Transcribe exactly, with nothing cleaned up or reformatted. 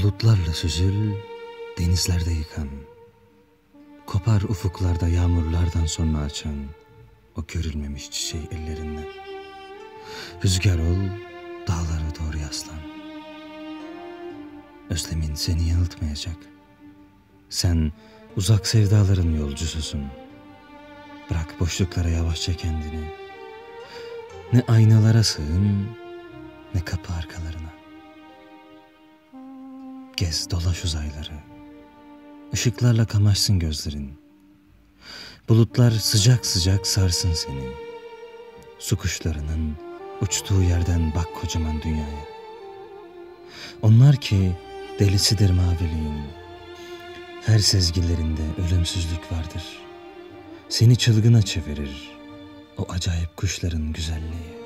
Bulutlarla süzül, denizlerde yıkan. Kopar ufuklarda yağmurlardan sonra açan o görülmemiş çiçeği ellerinden. Rüzgar ol, dağlara doğru yaslan. Özlemin seni yanıltmayacak. Sen uzak sevdaların yolcususun. Bırak boşluklara yavaşça kendini. Ne aynalara sığın, ne kapı arkalarına. Gez dolaş uzayları. Işıklarla kamaşsın gözlerin. Bulutlar sıcak sıcak sarsın seni. Su kuşlarının uçtuğu yerden bak kocaman dünyaya. Onlar ki delisidir maviliğin. Her sezgilerinde ölümsüzlük vardır. Seni çılgına çevirir o acayip kuşların güzelliği.